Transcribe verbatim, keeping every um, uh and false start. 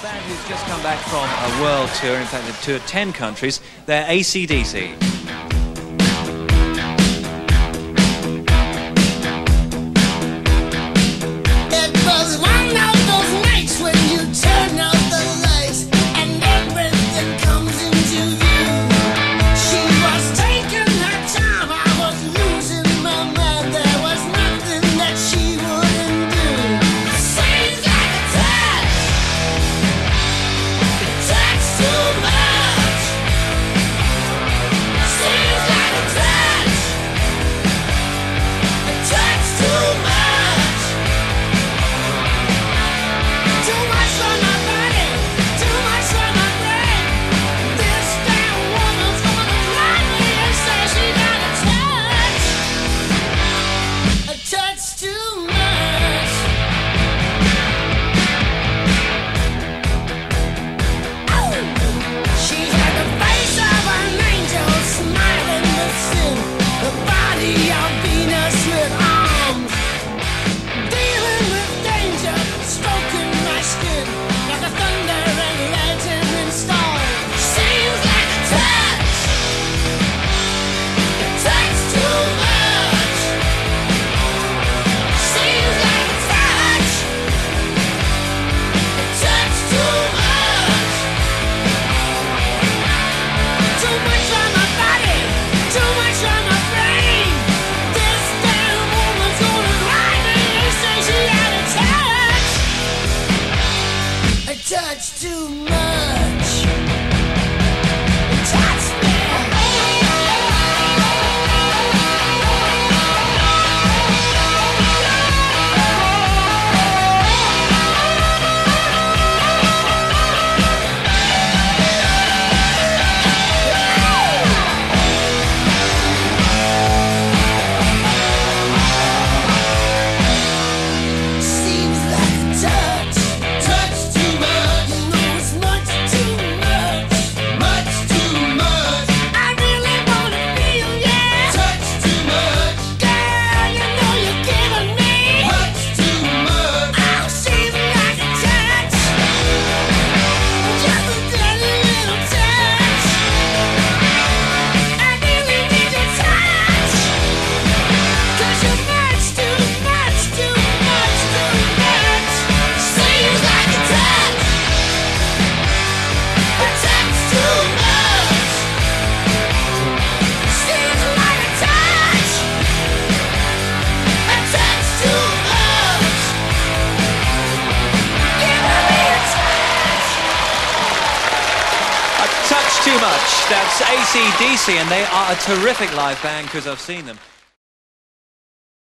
band who's just come back from a world tour, in fact they've toured ten countries. They're A C D C. Touch too much. Touch me. Seems like a touch. Touch too much. No, it's much too much. Much too much. I really wanna feel ya. Touch too much. Girl, you know you're giving me much too much. Oh, seems like a touch. Just a tiny little touch. I really need your touch. 'Cause you're much too much, too much, too much. Seems like a touch. A touch too much. Seems like a touch. A touch too much. Give me a touch. A touch too much. That's A C D C, and they are a terrific live band because I've seen them.